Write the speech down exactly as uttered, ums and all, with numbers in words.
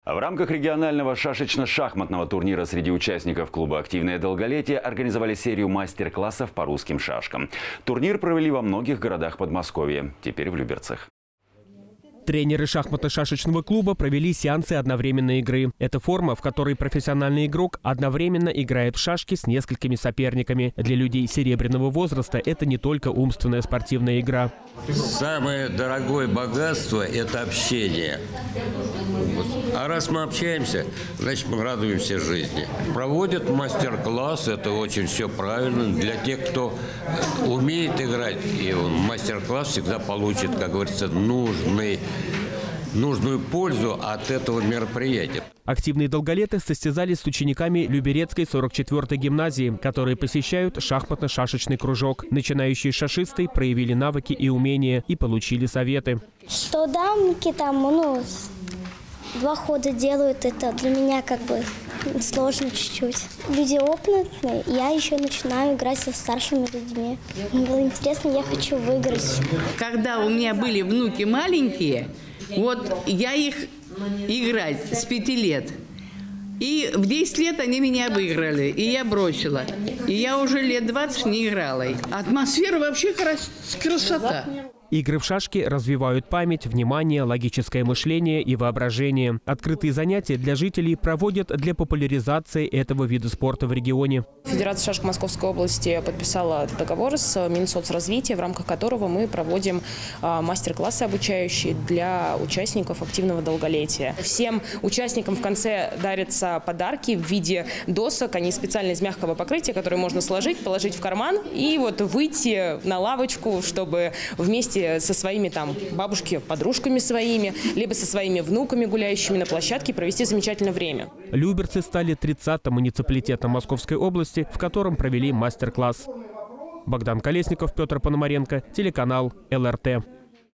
В рамках регионального шашечно-шахматного турнира среди участников клуба «Активное долголетие» организовали серию мастер-классов по русским шашкам. Турнир провели во многих городах Подмосковья, теперь в Люберцах. Тренеры шахматно-шашечного клуба провели сеансы одновременной игры. Это форма, в которой профессиональный игрок одновременно играет в шашки с несколькими соперниками. Для людей серебряного возраста это не только умственная спортивная игра. Самое дорогое богатство – это общение. Вот. А раз мы общаемся, значит, мы радуемся жизни. Проводят мастер-класс, это очень все правильно. Для тех, кто умеет играть, и мастер-класс всегда получит, как говорится, нужный нужную пользу от этого мероприятия. Активные долголеты состязались с учениками Люберецкой сорок четвёртой гимназии, которые посещают шахматно-шашечный кружок. Начинающие шашисты проявили навыки и умения и получили советы. Что дамки там, ну, два хода делают, это для меня как бы сложно чуть-чуть. Люди опытные, я еще начинаю играть со старшими людьми. Мне было интересно, я хочу выиграть. Когда у меня были внуки маленькие, вот я их играть с пяти лет. И в десять лет они меня обыграли, и я бросила. И я уже лет двадцать не играла. Атмосфера вообще красота. Игры в шашки развивают память, внимание, логическое мышление и воображение. Открытые занятия для жителей проводят для популяризации этого вида спорта в регионе. Федерация шашек Московской области подписала договор с Минсоцразвития, в рамках которого мы проводим мастер-классы обучающие для участников активного долголетия. Всем участникам в конце дарятся подарки в виде досок. Они специально из мягкого покрытия, которые можно сложить, положить в карман и вот выйти на лавочку, чтобы вместе со своими там бабушки, подружками своими, либо со своими внуками, гуляющими на площадке, провести замечательное время. Люберцы стали тридцатым муниципалитетом Московской области, в котором провели мастер-класс. Богдан Колесников, Петр Пономаренко, телеканал эл эр тэ.